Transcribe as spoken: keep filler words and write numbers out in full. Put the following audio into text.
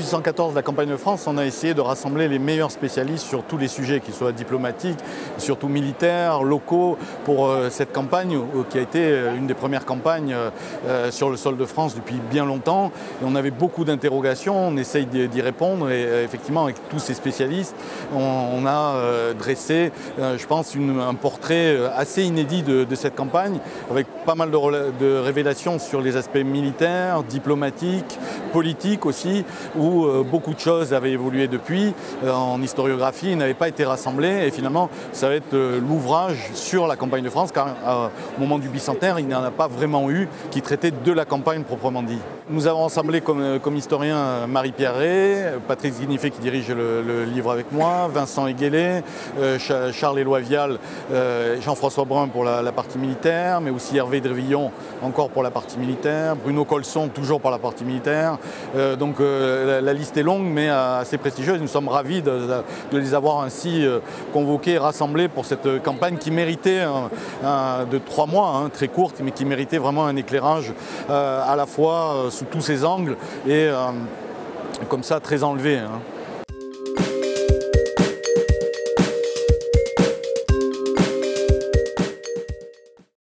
mille huit cent quatorze, la campagne de France, on a essayé de rassembler les meilleurs spécialistes sur tous les sujets, qu'ils soient diplomatiques, surtout militaires, locaux, pour euh, cette campagne euh, qui a été une des premières campagnes euh, sur le sol de France depuis bien longtemps. Et on avait beaucoup d'interrogations, on essaye d'y répondre et euh, effectivement avec tous ces spécialistes, on, on a euh, dressé, euh, je pense, une, un portrait assez inédit de, de cette campagne, avec pas mal de, de révélations sur les aspects militaires, diplomatiques, politiques aussi, où euh, beaucoup de choses avaient évolué depuis. Euh, en historiographie, ils n'avaient pas été rassemblés et finalement, ça va être euh, l'ouvrage sur la campagne de France, car euh, au moment du bicentenaire, il n'y en a pas vraiment eu qui traitait de la campagne proprement dit. Nous avons rassemblé comme, comme historien Marie-Pierre Rey, Patrick Zguinifé qui dirige le, le livre avec moi, Vincent Eguélé, euh, Charles Éloi Vial, euh, Jean-François Brun pour la, la partie militaire, mais aussi Hervé Drevillon encore pour la partie militaire, Bruno Colson toujours pour la partie militaire. Euh, donc euh, la, la liste est longue mais assez prestigieuse. Nous sommes ravis de, de les avoir ainsi euh, convoqués et rassemblés pour cette campagne qui méritait un, un, de trois mois, hein, très courte, mais qui méritait vraiment un éclairage euh, à la fois euh, sous tous ses angles et euh, comme ça très enlevé. Hein.